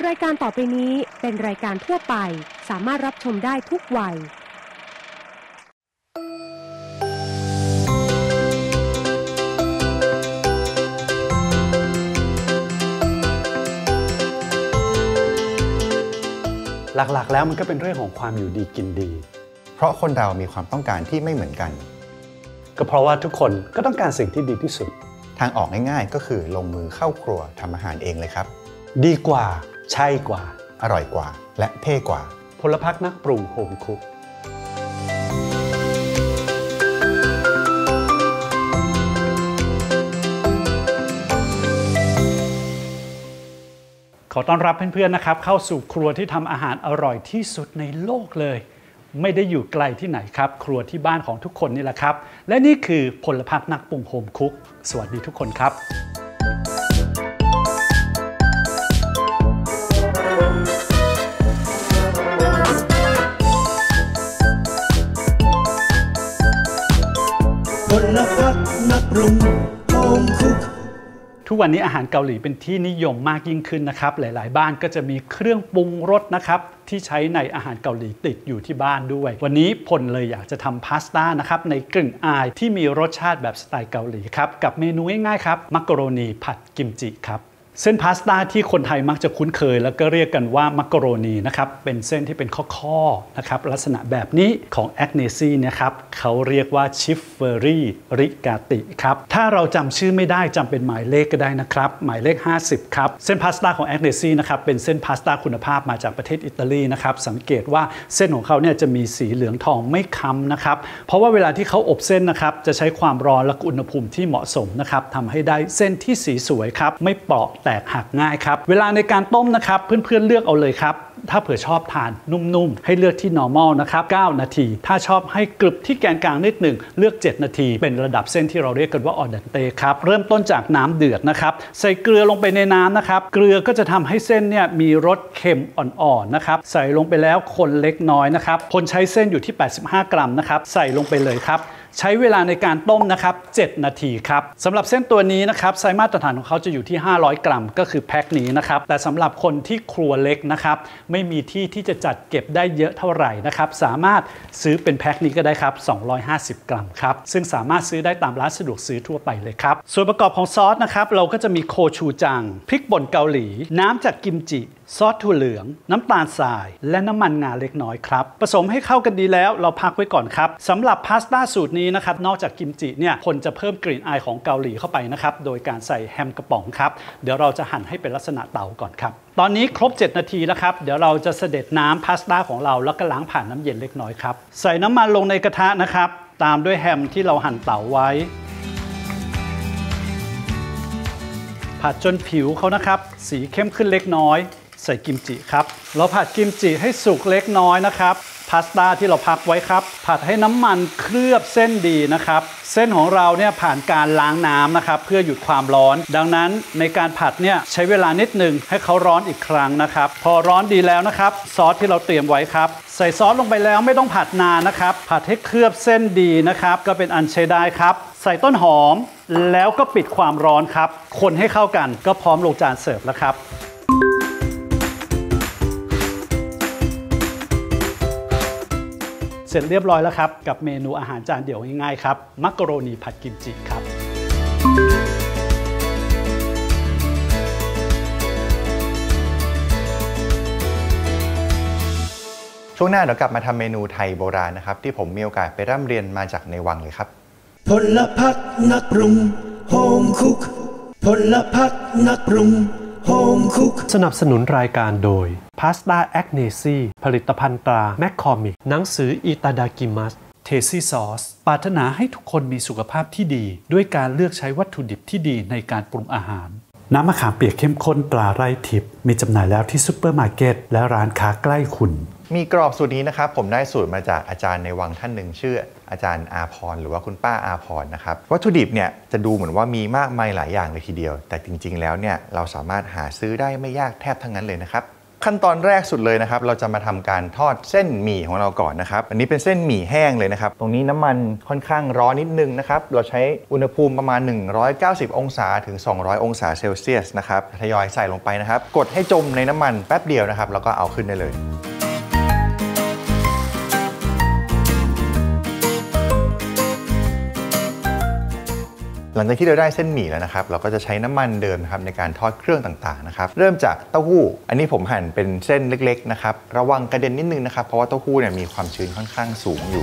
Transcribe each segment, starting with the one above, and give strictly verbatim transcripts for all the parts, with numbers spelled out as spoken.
รายการต่อไปนี้เป็นรายการทั่วไปสามารถรับชมได้ทุกวัยหลักๆแล้วมันก็เป็นเรื่องของความอยู่ดีกินดีเพราะคนเรามีความต้องการที่ไม่เหมือนกันก็เพราะว่าทุกคนก็ต้องการสิ่งที่ดีที่สุดทางออกง่ายๆก็คือลงมือเข้าครัวทำอาหารเองเลยครับดีกว่าใช่กว่าอร่อยกว่าและเท่กว่าพลพรรคนักปรุงโฮมคุกขอต้อนรับเพื่อนๆนะครับเข้าสู่ครัวที่ทำอาหารอร่อยที่สุดในโลกเลยไม่ได้อยู่ไกลที่ไหนครับครัวที่บ้านของทุกคนนี่แหละครับและนี่คือพลพรรคนักปรุงโฮมคุกสวัสดีทุกคนครับพลพรรคนักปรุงโฮมคุกทุกวันนี้อาหารเกาหลีเป็นที่นิยมมากยิ่งขึ้นนะครับหลายๆบ้านก็จะมีเครื่องปรุงรสนะครับที่ใช้ในอาหารเกาหลีติดอยู่ที่บ้านด้วยวันนี้พลเลยอยากจะทำพาสต้านะครับในกลิ่นอายที่มีรสชาติแบบสไตล์เกาหลีครับกับเมนูง่ายๆครับมักกะโรนีผัดกิมจิครับเส้นพาสต้าที่คนไทยมักจะคุ้นเคยแล้วก็เรียกกันว่ามักกะโรนีนะครับเป็นเส้นที่เป็นข้อๆนะครับลักษณะแบบนี้ของแอกเนซี่นะครับเขาเรียกว่าชิฟเฟอรี่ริกาติครับถ้าเราจำชื่อไม่ได้จำเป็นหมายเลขก็ได้นะครับหมายเลขห้าสิบครับเส้นพาสต้าของแอกเนซี่นะครับเป็นเส้นพาสต้าคุณภาพมาจากประเทศอิตาลีนะครับสังเกตว่าเส้นของเขาเนี่ยจะมีสีเหลืองทองไม่ค้ำนะครับเพราะว่าเวลาที่เขาอบเส้นนะครับจะใช้ความร้อนและอุณหภูมิที่เหมาะสมนะครับทำให้ได้เส้นที่สีสวยครับไม่เปราะแตกหักง่ายครับเวลาในการต้มนะครับเพื่อนๆเลือกเอาเลยครับถ้าเผื่อชอบทานนุ่มๆให้เลือกที่ normal นะครับเก้านาทีถ้าชอบให้กรึบที่แกนกลางนิดหนึ่งเลือกเจ็ดนาทีเป็นระดับเส้นที่เราเรียกกันว่าออเดนเต้ครับเริ่มต้นจากน้ำเดือดนะครับใส่เกลือลงไปในน้ำนะครับเกลือก็จะทำให้เส้นเนี่ยมีรสเค็มอ่อนๆนะครับใส่ลงไปแล้วคนเล็กน้อยนะครับคนใช้เส้นอยู่ที่แปดสิบห้ากรัมนะครับใส่ลงไปเลยครับใช้เวลาในการต้มนะครับเจ็ดนาทีครับสำหรับเส้นตัวนี้นะครับไซส์มาตรฐานของเขาจะอยู่ที่ห้าร้อยกรัมก็คือแพ็คนี้นะครับแต่สำหรับคนที่ครัวเล็กนะครับไม่มีที่ที่จะจัดเก็บได้เยอะเท่าไหร่นะครับสามารถซื้อเป็นแพ็คนี้ก็ได้ครับสองร้อยห้าสิบกรัมครับซึ่งสามารถซื้อได้ตามร้านสะดวกซื้อทั่วไปเลยครับส่วนประกอบของซอสนะครับเราก็จะมีโคชูจังพริกป่นเกาหลีน้ำจากกิมจิซอสถั่วเหลืองน้ำตาลทรายและน้ำมันงาเล็กน้อยครับผสมให้เข้ากันดีแล้วเราพักไว้ก่อนครับสำหรับพาสต้าสูตรนี้นะครับนอกจากกิมจิเนี่ยคนจะเพิ่มกลิ่นอายของเกาหลีเข้าไปนะครับโดยการใส่แฮมกระป๋องครับเดี๋ยวเราจะหั่นให้เป็นลักษณะเต๋าก่อนครับตอนนี้ครบเจ็ดนาทีแล้วครับเดี๋ยวเราจะเสด็จน้ำพาสต้าของเราแล้วก็ล้างผ่านน้ำเย็นเล็กน้อยครับใส่น้ำมันลงในกระทะนะครับตามด้วยแฮมที่เราหั่นเต๋าไว้ผัดจนผิวเขานะครับสีเข้มขึ้นเล็กน้อยใส่กิมจิครับเราผัดกิมจิให้สุกเล็กน้อยนะครับพาสต้าที่เราพักไว้ครับผัดให้น้ำมันเคลือบเส้นดีนะครับเส้นของเราเนี่ยผ่านการล้างน้ำนะครับเพื่อหยุดความร้อนดังนั้นในการผัดเนี่ยใช้เวลานิดหนึ่งให้เขาร้อนอีกครั้งนะครับพอร้อนดีแล้วนะครับซอสที่เราเตรียมไว้ครับใส่ซอสลงไปแล้วไม่ต้องผัดนานนะครับผัดให้เคลือบเส้นดีนะครับก็เป็นอันใช้ได้ครับใส่ต้นหอมแล้วก็ปิดความร้อนครับคนให้เข้ากันก็พร้อมลงจานเสิร์ฟแล้วครับเสร็จเรียบร้อยแล้วครับกับเมนูอาหารจานเดี่ยวง่ายๆครับมักกะโรนีผัดกิมจิครับช่วงหน้าเดี๋ยวกลับมาทำเมนูไทยโบราณนะครับที่ผมมีโอกาสไปร่ำเรียนมาจากในวังเลยครับพลพรรคนักปรุงโฮมคุกพลพรรคนักปรุงโฮมคุกสนับสนุนรายการโดยพาสต้าแอกเนซี่ผลิตภัณฑ์ตราแมคคอมิกหนังสืออิตาดากิมัสเทซี่ซอสปรารถนาให้ทุกคนมีสุขภาพที่ดีด้วยการเลือกใช้วัตถุดิบที่ดีในการปรุงอาหารน้ำมะขามเปียกเข้มข้นตราไร่ทิพย์มีจำหน่ายแล้วที่ซุปเปอร์มาร์เก็ตและร้านค้าใกล้คุณมีกรอบสูตรนี้นะครับผมได้สูตรมาจากอาจารย์ในวังท่านหนึ่งชื่ออาจารย์อาพรหรือว่าคุณป้าอาพรนะครับวัตถุดิบเนี่ยจะดูเหมือนว่ามีมากมายหลายอย่างเลยทีเดียวแต่จริงๆแล้วเนี่ยเราสามารถหาซื้อได้ไม่ยากแทบทั้งนั้นเลยนะครับขั้นตอนแรกสุดเลยนะครับเราจะมาทำการทอดเส้นหมี่ของเราก่อนนะครับอันนี้เป็นเส้นหมี่แห้งเลยนะครับตรงนี้น้ำมันค่อนข้างร้อนนิดนึงนะครับเราใช้อุณหภูมิประมาณหนึ่งร้อยเก้าสิบองศาถึงสองร้อยองศาเซลเซียสนะครับทยอยใส่ลงไปนะครับกดให้จมในน้ำมันแป๊บเดียวนะครับแล้วก็เอาขึ้นได้เลยหลังจากที่เราได้เส้นหมี่แล้วนะครับเราก็จะใช้น้ำมันเดิมนะครับในการทอดเครื่องต่างๆนะครับเริ่มจากเต้าหู้อันนี้ผมหั่นเป็นเส้นเล็กๆนะครับระวังกระเด็นนิดนึงนะครับเพราะว่าเต้าหู้เนี่ยมีความชื้นค่อนข้างสูงอยู่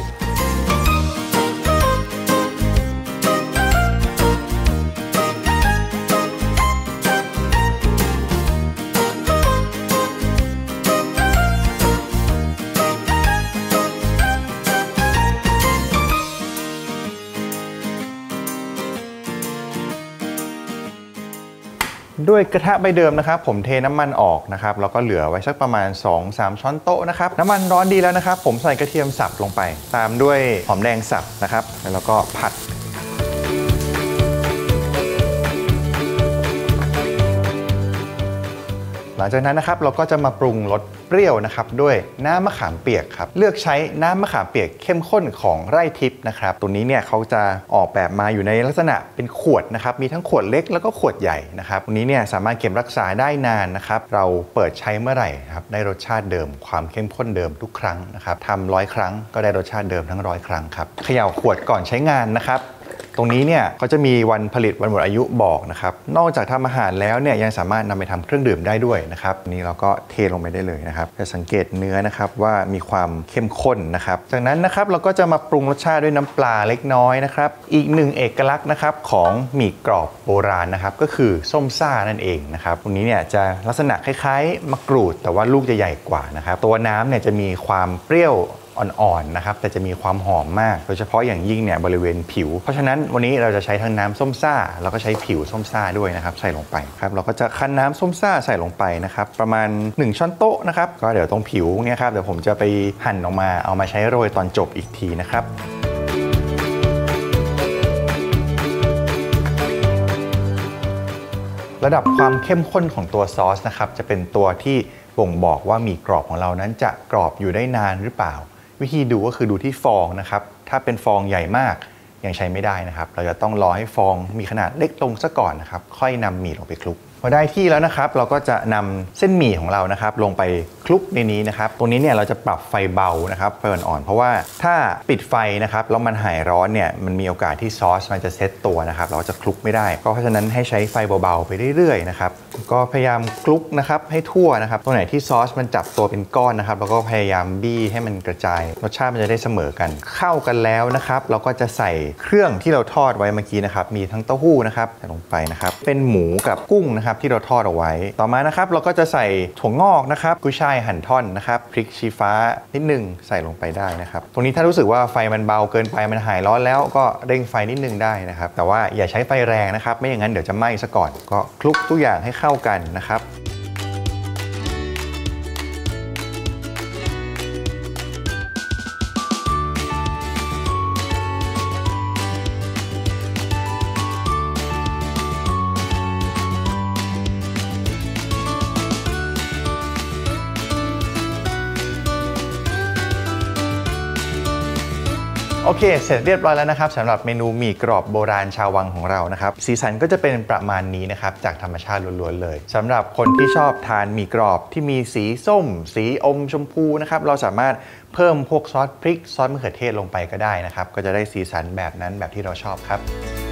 ด้วยกระทะใบเดิมนะครับผมเทน้ำมันออกนะครับแล้วก็เหลือไว้สักประมาณ สองถึงสาม ช้อนโต๊ะนะครับน้ำมันร้อนดีแล้วนะครับผมใส่กระเทียมสับลงไปตามด้วยหอมแดงสับนะครับแล้วก็ผัดหลังจากนั้นนะครับเราก็จะมาปรุงรสเปรี้ยวนะครับด้วยน้ำมะขามเปียกครับเลือกใช้น้ำมะขามเปียกเข้มข้นของไร่ทิพย์นะครับตัวนี้เนี่ยเขาจะออกแบบมาอยู่ในลักษณะเป็นขวดนะครับมีทั้งขวดเล็กแล้วก็ขวดใหญ่นะครับตัวนี้เนี่ยสามารถเก็บรักษาได้นานนะครับเราเปิดใช้เมื่อไหร่ครับได้รสชาติเดิมความเข้มข้นเดิมทุกครั้งนะครับทำร้อยครั้งก็ได้รสชาติเดิมทั้งร้อยครั้งครับเขย่าขวดก่อนใช้งานนะครับตรงนี้เนี่ยเขาจะมีวันผลิตวันหมดอายุบอกนะครับนอกจากทำอาหารแล้วเนี่ยยังสามารถนำไปทำเครื่องดื่มได้ด้วยนะครับนี่เราก็เทลงไปได้เลยนะครับจะสังเกตเนื้อนะครับว่ามีความเข้มข้นนะครับจากนั้นนะครับเราก็จะมาปรุงรสชาติด้วยน้ำปลาเล็กน้อยนะครับอีกหนึ่งเอกลักษณ์นะครับของหมี่กรอบโบราณนะครับก็คือส้มซ่านั่นเองนะครับตรงนี้เนี่ยจะลักษณะคล้ายๆมะกรูดแต่ว่าลูกจะใหญ่กว่านะครับตัวน้ำเนี่ยจะมีความเปรี้ยวอ่อนๆนะครับแต่จะมีความหอมมากโดยเฉพาะอย่างยิ่งเนี่ยบริเวณผิวเพราะฉะนั้นวันนี้เราจะใช้ทั้งน้ำส้มซ่าแล้วก็ใช้ผิวส้มซ่าด้วยนะครับใส่ลงไปครับเราก็จะคั้นน้ำส้มซ่าใส่ลงไปนะครับประมาณหนึ่งช้อนโต๊ะนะครับก็เดี๋ยวตรงผิวเนี่ยครับเดี๋ยวผมจะไปหั่นออกมาเอามาใช้โรยตอนจบอีกทีนะครับระดับความเข้มข้นของตัวซอสนะครับจะเป็นตัวที่บ่งบอกว่าหมี่กรอบของเรานั้นจะกรอบอยู่ได้นานหรือเปล่าวิธีดูก็คือดูที่ฟองนะครับถ้าเป็นฟองใหญ่มากยังใช้ไม่ได้นะครับเราจะต้องรอให้ฟองมีขนาดเล็กลงซะก่อนนะครับค่อยนำหมี่ลงไปคลุกพอได้ที่แล้วนะครับเราก็จะนำเส้นหมี่ของเรานะครับลงไปคลุกในนี้นะครับตรงนี้เนี่ยเราจะปรับไฟเบานะครับไฟอ่อนๆเพราะว่าถ้าปิดไฟนะครับแล้วมันหายร้อนเนี่ยมันมีโอกาสที่ซอสมันจะเซตตัวนะครับเราจะคลุกไม่ได้ก็เพราะฉะนั้นให้ใช้ไฟเบาๆไปเรื่อยๆนะครับก็พยายามคลุกนะครับให้ทั่วนะครับตรงไหนที่ซอสมันจับตัวเป็นก้อนนะครับเราก็พยายามบี้ให้มันกระจายรสชาติมันจะได้เสมอกันเข้ากันแล้วนะครับเราก็จะใส่เครื่องที่เราทอดไว้เมื่อกี้นะครับมีทั้งเต้าหู้นะครับใส่ลงไปนะครับเป็นหมูกับกุ้งนะครับที่เราทอดเอาไว้ต่อมานะครับเราก็จะใส่ถั่วงอกนะครับกุ้ยช่ายหั่นท่อนนะครับพริกชี้ฟ้านิดนึงใส่ลงไปได้นะครับตรงนี้ถ้ารู้สึกว่าไฟมันเบาเกินไปมันหายร้อนแล้วก็เร่งไฟนิดนึงได้นะครับแต่ว่าอย่าใช้ไฟแรงนะครับไม่อย่างนั้นเดี๋ยวจะไหม้ซะก่อนก็คลุกทุกอย่างให้เข้ากันนะครับโอเคเสร็จเรียบร้อยแล้วนะครับสำหรับเมนูหมี่กรอบโบราณชาววังของเรานะครับสีสันก็จะเป็นประมาณนี้นะครับจากธรรมชาติล้วนๆเลยสำหรับคนที่ชอบทานหมี่กรอบที่มีสีส้มสีอมชมพูนะครับเราสามารถเพิ่มพวกซอสพริกซอสมะเขือเทศลงไปก็ได้นะครับก็จะได้สีสันแบบนั้นแบบที่เราชอบครับ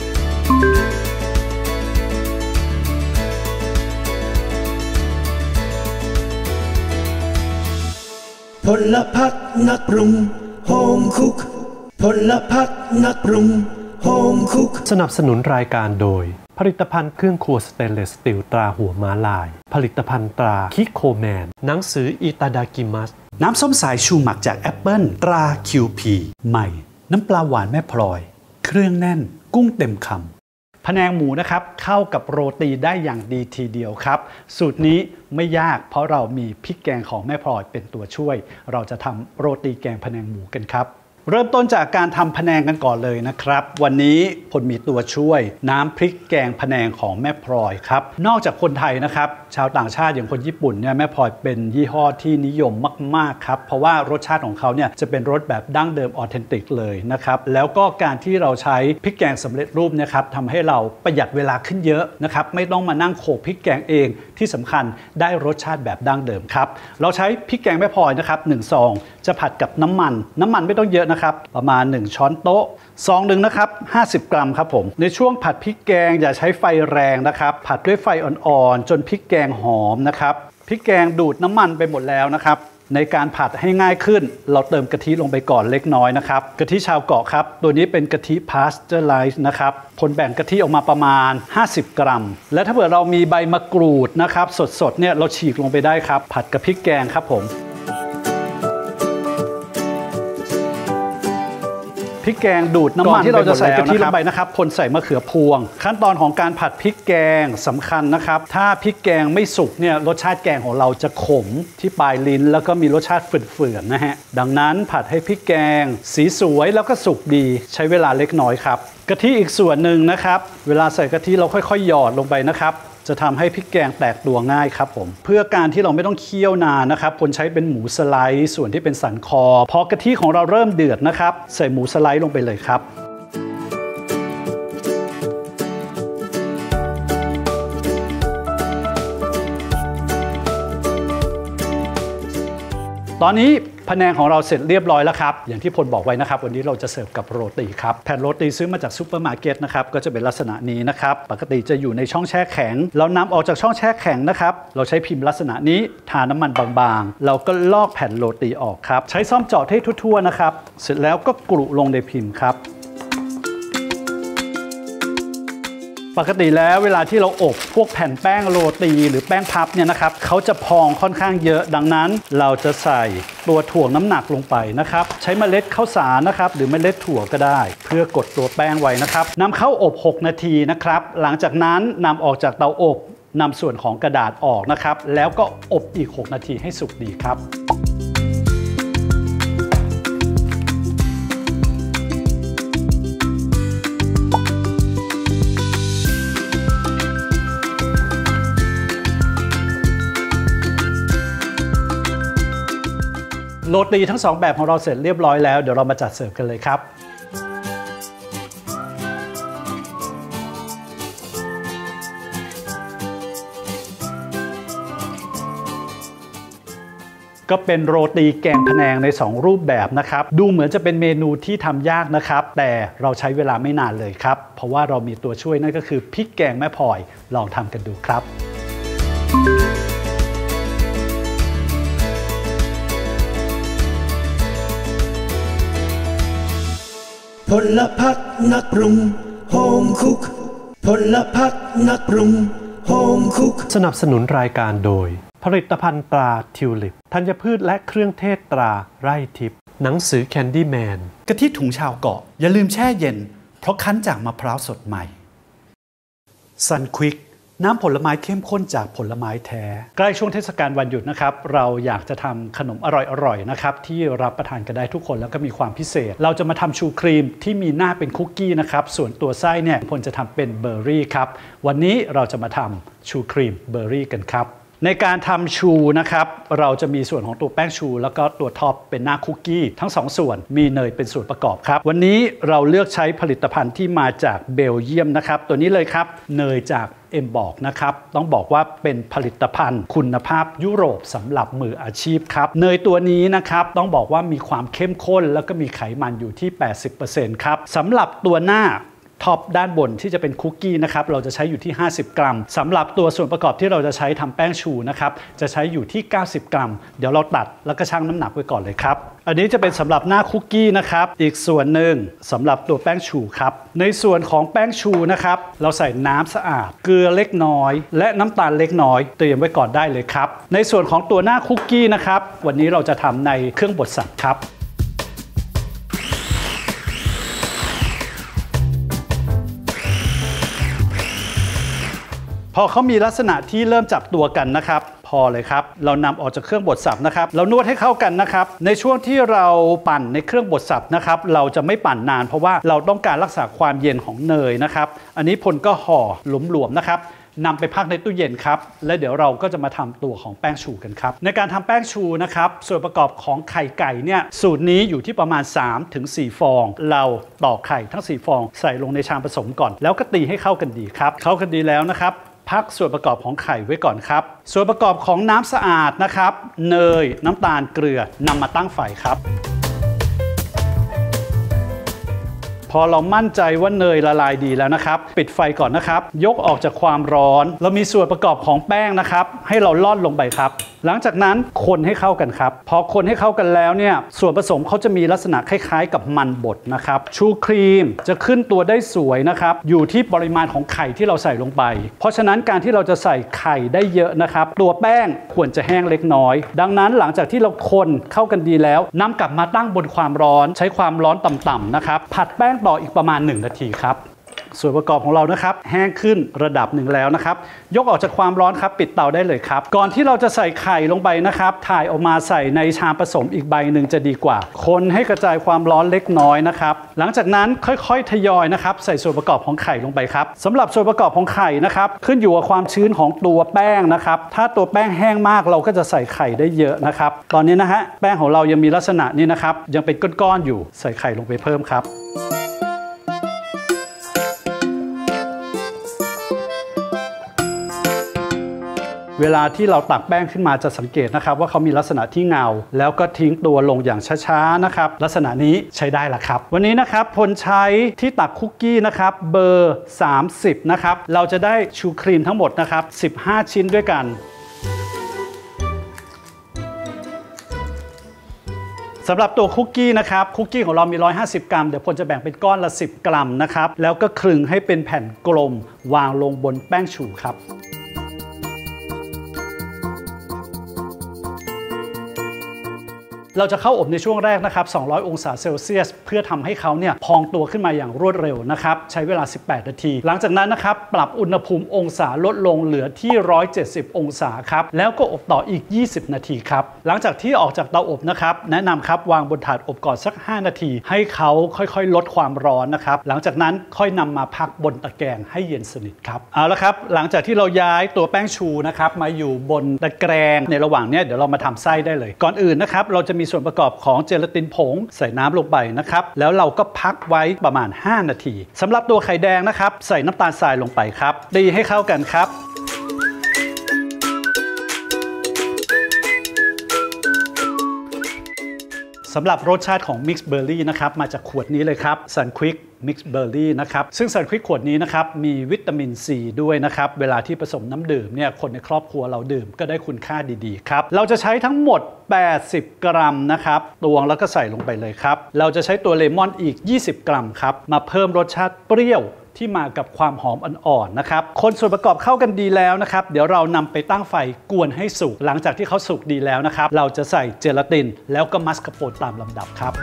พลพักนักปรุงโฮมคุกพลพักนักปรุงโฮมคุกสนับสนุนรายการโดยผลิตภัณฑ์เครื่องครัวสเตนเลสสตีลตราหัวม้าลายผลิตภัณฑ์ตราคิโคแมนหนังสืออิตาดากิมัสน้ำส้มสายชูหมักจากแอปเปิลตรา คิว พี ใหม่น้ำปลาหวานแม่พลอยเครื่องแน่นกุ้งเต็มคำพะแนงหมูนะครับเข้ากับโรตีได้อย่างดีทีเดียวครับสูตรนี้ไม่ยากเพราะเรามีพริกแกงของแม่พลอยเป็นตัวช่วยเราจะทำโรตีแกงพะแนงหมูกันครับเริ่มต้นจากการทำพะแนงกันก่อนเลยนะครับวันนี้พลมีตัวช่วยน้ำพริกแกงพะแนงของแม่พลอยครับนอกจากคนไทยนะครับชาวต่างชาติอย่างคนญี่ปุ่นเนี่ยแม่พลอยเป็นยี่ห้อที่นิยมมากๆครับเพราะว่ารสชาติของเขาเนี่ยจะเป็นรสแบบดั้งเดิมออเทนติกเลยนะครับแล้วก็การที่เราใช้พริกแกงสำเร็จรูปนะครับทำให้เราประหยัดเวลาขึ้นเยอะนะครับไม่ต้องมานั่งโขลกพริกแกงเองที่สำคัญได้รสชาติแบบดั้งเดิมครับเราใช้พริกแกงแม่พลอยนะครับหนึ่งซองจะผัดกับน้ำมันน้ำมันไม่ต้องเยอะนะครับประมาณหนึ่งช้อนโต๊ะซองหนึ่งนะครับห้าสิบกรัมครับผมในช่วงผัดพริกแกงอย่าใช้ไฟแรงนะครับผัดด้วยไฟอ่อนๆจนพริกแกงหอมนะครับพริกแกงดูดน้ำมันไปหมดแล้วนะครับในการผัดให้ง่ายขึ้นเราเติมกะทิลงไปก่อนเล็กน้อยนะครับกะทิชาวเกาะครับตัวนี้เป็นกะทิพาสเจอร์ไลซ์นะครับผลแบ่งกะทิออกมาประมาณห้าสิบกรัมและถ้าเผื่อเรามีใบมะกรูดนะครับสดๆเนี่ยเราฉีกลงไปได้ครับผัดกับพริกแกงครับผมพริกแกงดูดน้ำมันที่เราจะใส่กะทิลงไปนะครับคนใส่มะเขือพวงขั้นตอนของการผัดพริกแกงสำคัญนะครับถ้าพริกแกงไม่สุกเนี่ยรสชาติแกงของเราจะขมที่ปลายลิ้นแล้วก็มีรสชาติเฝื่อนๆนะฮะดังนั้นผัดให้พริกแกงสีสวยแล้วก็สุกดีใช้เวลาเล็กน้อยครับกะทิอีกส่วนหนึ่งนะครับเวลาใส่กะทิเราค่อยๆหยอดลงไปนะครับจะทำให้พริกแกงแตกตัวง่ายครับผมเพื่อการที่เราไม่ต้องเคี่ยวนานนะครับคนใช้เป็นหมูสไลด์ส่วนที่เป็นสันคอพอกะทิของเราเริ่มเดือดนะครับใส่หมูสไลด์ลงไปเลยครับตอนนี้พะแนงของเราเสร็จเรียบร้อยแล้วครับอย่างที่พลบอกไว้นะครับวันนี้เราจะเสิร์ฟกับโรตีครับแผ่นโรตีซื้อมาจากซูเปอร์มาร์เก็ตนะครับก็จะเป็นลักษณะนี้นะครับปกติจะอยู่ในช่องแช่แข็งเรานำออกจากช่องแช่แข็งนะครับเราใช้พิมพ์ลักษณะนี้ทาน้ำมันบางๆเราก็ลอกแผ่นโรตีออกครับใช้ซ่อมเจาะให้ทั่วๆนะครับเสร็จแล้วก็กรุลงในพิมพ์ครับปกติแล้วเวลาที่เราอบพวกแผ่นแป้งโรตีหรือแป้งพับเนี่ยนะครับเขาจะพองค่อนข้างเยอะดังนั้นเราจะใส่ตัวถ่วงน้ำหนักลงไปนะครับใช้เมล็ดข้าวสารนะครับหรือเมล็ดถั่วก็ได้เพื่อกดตัวแป้งไว้นะครับนำเข้าอบหกนาทีนะครับหลังจากนั้นนำออกจากเตาอบนำส่วนของกระดาษออกนะครับแล้วก็อบอีกหกนาทีให้สุกดีครับโรตีทั้งสองแบบของเราเสร็จเรียบร้อยแล้วเดี๋ยวเรามาจัดเสิร์ฟกันเลยครับก็เป็นโรตีแกงพะแนงในสองรูปแบบนะครับดูเหมือนจะเป็นเมนูที่ทำยากนะครับแต่เราใช้เวลาไม่นานเลยครับเพราะว่าเรามีตัวช่วยนั่นก็คือพริกแกงแม่พลอยลองทำกันดูครับพลพักนักปรุงโฮมคุกพลพักนักปรุงโฮมคุกสนับสนุนรายการโดยผลิตภัณฑ์ตราทิวลิปธัญพืชและเครื่องเทศตราไร่ทิพย์หนังสือแคนดี้แมนกะทิถุงชาวเกาะอย่าลืมแช่เย็นเพราะคั้นจากมะพร้าวสดใหม่ซันควิกน้ำผลไม้เข้มข้นจากผลไม้แท้ใกล้ช่วงเทศกาลวันหยุดนะครับเราอยากจะทำขนมอร่อยๆนะครับที่รับประทานกันได้ทุกคนแล้วก็มีความพิเศษเราจะมาทำชูครีมที่มีหน้าเป็นคุกกี้นะครับส่วนตัวไส้เนี่ยพลจะทำเป็นเบอร์รี่ครับวันนี้เราจะมาทำชูครีมเบอร์รี่กันครับในการทำชูนะครับเราจะมีส่วนของตัวแป้งชูแล้วก็ตัวท็อปเป็นหน้าคุกกี้ทั้งสองส่วนมีเนยเป็นส่วนประกอบครับวันนี้เราเลือกใช้ผลิตภัณฑ์ที่มาจากเบลเยียมนะครับตัวนี้เลยครับเนยจากเอ็มบอกนะครับต้องบอกว่าเป็นผลิตภัณฑ์คุณภาพยุโรปสำหรับมืออาชีพครับเนยตัวนี้นะครับต้องบอกว่ามีความเข้มข้นแล้วก็มีไขมันอยู่ที่ แปดสิบเปอร์เซ็นต์ ครับสำหรับตัวหน้าท็อปด้านบนที่จะเป็นคุกกี้นะครับเราจะใช้อยู่ที่ห้าสิบกรัมสำหรับตัวส่วนประกอบที่เราจะใช้ทำแป้งชูนะครับจะใช้อยู่ที่เก้าสิบกรัมเดี๋ยวเราตัดแล้วก็ชั่งน้ำหนักไว้ก่อนเลยครับอันนี้จะเป็นสำหรับหน้าคุกกี้นะครับอีกส่วนหนึ่งสำหรับตัวแป้งชูครับในส่วนของแป้งชูนะครับเราใส่น้ำสะอาดเกลือเล็กน้อยและน้ำตาลเล็กน้อยเตรียมไว้ก่อนได้เลยครับในส่วนของตัวหน้าคุกกี้นะครับวันนี้เราจะทำในเครื่องบดสับครับพอเขามีลักษณะที่เริ่มจับตัวกันนะครับพอเลยครับเรานำออกจากเครื่องบดสับนะครับเรานวดให้เข้ากันนะครับในช่วงที่เราปั่นในเครื่องบดสับนะครับเราจะไม่ปั่นนานเพราะว่าเราต้องการรักษาความเย็นของเนยนะครับอันนี้พลก็ห่อหลวมๆนะครับนำไปพักในตู้เย็นครับและเดี๋ยวเราก็จะมาทำตัวของแป้งชูกันครับในการทำแป้งชูนะครับส่วนประกอบของไข่ไก่เนี่ยสูตรนี้อยู่ที่ประมาณ สามถึงสี่ ฟองเราตอกไข่ทั้งสี่ฟองใส่ลงในชามผสมก่อนแล้วก็ตีให้เข้ากันดีครับเข้ากันดีแล้วนะครับพักส่วนประกอบของไข่ไว้ก่อนครับส่วนประกอบของน้ำสะอาดนะครับเนยน้ำตาลเกลือนำมาตั้งไฟครับพอเรามั่นใจว่าเนยละลายดีแล้วนะครับปิดไฟก่อนนะครับยกออกจากความร้อนเรามีส่วนประกอบของแป้งนะครับให้เราล่อนลงไปครับหลังจากนั้นคนให้เข้ากันครับพอคนให้เข้ากันแล้วเนี่ยส่วนผสมเขาจะมีลักษณะคล้ายๆกับมันบดนะครับชูครีมจะขึ้นตัวได้สวยนะครับอยู่ที่ปริมาณของไข่ที่เราใส่ลงไปเพราะฉะนั้นการที่เราจะใส่ไข่ได้เยอะนะครับตัวแป้งควรจะแห้งเล็กน้อยดังนั้นหลังจากที่เราคนเข้ากันดีแล้วนำกลับมาตั้งบนความร้อนใช้ความร้อนต่ำๆนะครับผัดแป้งต่ออีกประมาณหนึ่งนาทีครับส่วนประกอบของเรานะครับแห้งขึ้นระดับหนึ่งแล้วนะครับยกออกจากความร้อนครับปิดเตาได้เลยครับก่อนที่เราจะใส่ไข่ลงไปนะครับถ่ายออกมาใส่ในชามผสมอีกใบหนึ่งจะดีกว่าคนให้กระจายความร้อนเล็กน้อยนะครับหลังจากนั้นค่อยๆทยอยนะครับใส่ส่วนประกอบของไข่ลงไปครับสำหรับส่วนประกอบของไข่นะครับขึ้นอยู่กับความชื้นของตัวแป้งนะครับถ้าตัวแป้งแห้งมากเราก็จะใส่ไข่ได้เยอะนะครับตอนนี้นะฮะแป้งของเรายังมีลักษณะนี้นะครับยังเป็นก้อนๆอยู่ใส่ไข่ลงไปเพิ่มครับเวลาที่เราตักแป้งขึ้นมาจะสังเกตนะครับว่าเขามีลักษณะที่เงาแล้วก็ทิ้งตัวลงอย่างช้าๆนะครับลักษณะนี้ใช้ได้ละครับวันนี้นะครับพลใช้ที่ตักคุกกี้นะครับเบอร์สามสิบนะครับเราจะได้ชูครีมทั้งหมดนะครับสิบห้าชิ้นด้วยกันสำหรับตัวคุกกี้นะครับคุกกี้ของเรามีหนึ่งร้อยห้าสิบกรัมเดี๋ยวพลจะแบ่งเป็นก้อนละสิบกรัมนะครับแล้วก็คลึงให้เป็นแผ่นกลมวางลงบนแป้งชูครับเราจะเข้าอบในช่วงแรกนะครับสองร้อยองศาเซลเซียสเพื่อทำให้เขาเนี่ยพองตัวขึ้นมาอย่างรวดเร็วนะครับใช้เวลาสิบแปดนาทีหลังจากนั้นนะครับปรับอุณหภูมิองศาลดลงเหลือที่หนึ่งร้อยเจ็ดสิบองศาครับแล้วก็อบต่ออีกยี่สิบนาทีครับหลังจากที่ออกจากเตาอบนะครับแนะนำครับวางบนถาดอบก่อนสักห้านาทีให้เขาค่อยๆลดความร้อนนะครับหลังจากนั้นค่อยนำมาพักบนตะแกรงให้เย็นสนิทครับเอาละครับหลังจากที่เราย้ายตัวแป้งชูนะครับมาอยู่บนตะแกรงในระหว่างนี้เดี๋ยวเรามาทำไส้ได้เลยก่อนอื่นนะครับเราจะมีส่วนประกอบของเจลาตินผงใส่น้ำลงไปนะครับแล้วเราก็พักไว้ประมาณห้านาทีสำหรับตัวไข่แดงนะครับใส่น้ำตาลทรายลงไปครับตีให้เข้ากันครับสำหรับรสชาติของ Mix Berry นะครับมาจากขวดนี้เลยครับ Sunquick Mix Berry นะครับซึ่ง Sunquick ขวดนี้นะครับมีวิตามินซีด้วยนะครับเวลาที่ผสมน้ำดื่มเนี่ยคนในครอบครัวเราดื่มก็ได้คุณค่าดีๆครับเราจะใช้ทั้งหมดแปดสิบกรัมนะครับตวงแล้วก็ใส่ลงไปเลยครับเราจะใช้ตัวเลมอนอีกยี่สิบกรัมครับมาเพิ่มรสชาติเปรี้ยวที่มากับความหอมอ่อนๆนะครับคนส่วนประกอบเข้ากันดีแล้วนะครับเดี๋ยวเรานำไปตั้งไฟกวนให้สุกหลังจากที่เขาสุกดีแล้วนะครับเราจะใส่เจลาตินแล้วก็มัสคาโปนตามลำดับครับ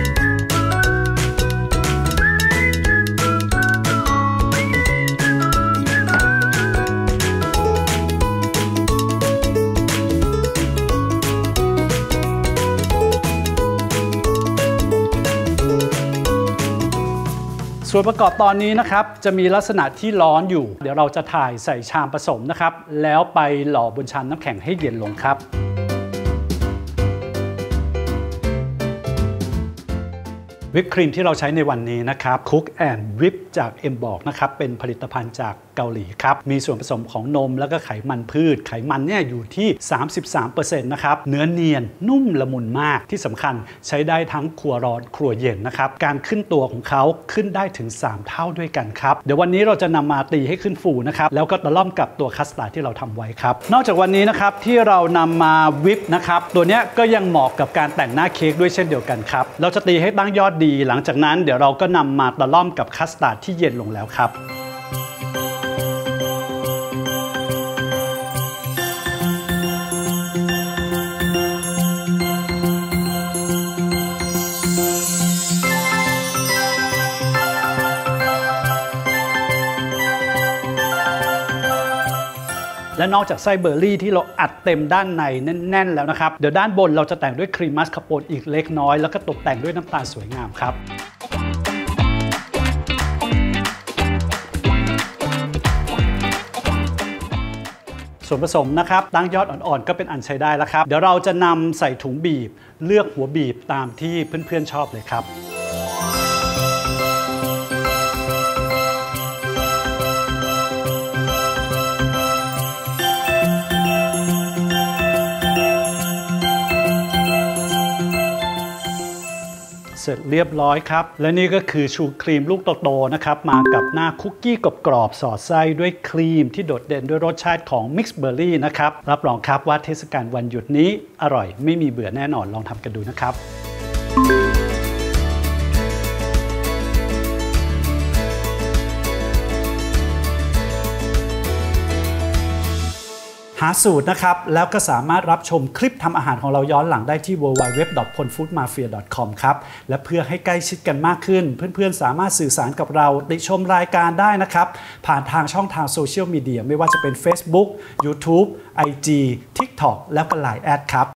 ส่วนประกอบตอนนี้นะครับจะมีลักษณะที่ร้อนอยู่เดี๋ยวเราจะถ่ายใส่ชามผสมนะครับแล้วไปหล่อบนชามน้ำแข็งให้เย็นลงครับวิปครีมที่เราใช้ในวันนี้นะครับ Cook and Whip จาก เอ็ม บอกนะครับเป็นผลิตภัณฑ์จากเกาหลีครับมีส่วนผสมของนมแล้วก็ไขมันพืชไขมันเนี่ยอยู่ที่ สามสิบสามเปอร์เซ็นต์ นะครับเนื้อเนียนนุ่มละมุนมากที่สำคัญใช้ได้ทั้งครัวร้อนครัวเย็นนะครับการขึ้นตัวของเขาขึ้นได้ถึงสามเท่าด้วยกันครับเดี๋ยววันนี้เราจะนำมาตีให้ขึ้นฟูนะครับแล้วก็ตะล่อมกับตัวคัสตาร์ดที่เราทำไว้ครับนอกจากวันนี้นะครับที่เรานำมาวิปนะครับตัวนี้ก็ยังเหมาะกับการแต่งหน้าเค้กด้วยเช่นเดียวกันครับเราจะตีให้ตั้งยอดดีหลังจากนั้นเดี๋ยวเราก็นำมาตะล่อมกับคัสตาร์ดที่เย็นลงแล้วครับและนอกจากไส้เบอร์รี่ที่เราอัดเต็มด้านในแน่นๆแล้วนะครับเดี๋ยวด้านบนเราจะแต่งด้วยครีมมัสคาโปนอีกเล็กน้อยแล้วก็ตกแต่งด้วยน้ำตาลสวยงามครับส่วนผสมนะครับตั้งยอดอ่อนๆก็เป็นอันใช้ได้แล้วครับเดี๋ยวเราจะนำใส่ถุงบีบเลือกหัวบีบตามที่เพื่อนๆชอบเลยครับเสร็จเรียบร้อยครับและนี่ก็คือชูครีมลูกโตๆนะครับมากับหน้าคุกกี้กรอบๆสอดไส้ด้วยครีมที่โดดเด่นด้วยรสชาติของมิกซ์เบอร์รี่นะครับรับรองครับว่าเทศกาลวันหยุดนี้อร่อยไม่มีเบื่อแน่นอนลองทำกันดูนะครับหาสูตรนะครับแล้วก็สามารถรับชมคลิปทำอาหารของเราย้อนหลังได้ที่ ดับเบิลยู ดับเบิลยู ดับเบิลยู ดอท พลฟู้ดมาเฟีย ดอท คอม ครับและเพื่อให้ใกล้ชิดกันมากขึ้นเพื่อนๆสามารถสื่อสารกับเราติชมรายการได้นะครับผ่านทางช่องทางโซเชียลมีเดียไม่ว่าจะเป็น Facebook YouTube ไอ จี TikTok แล้วก็ ไลน์ แอดครับ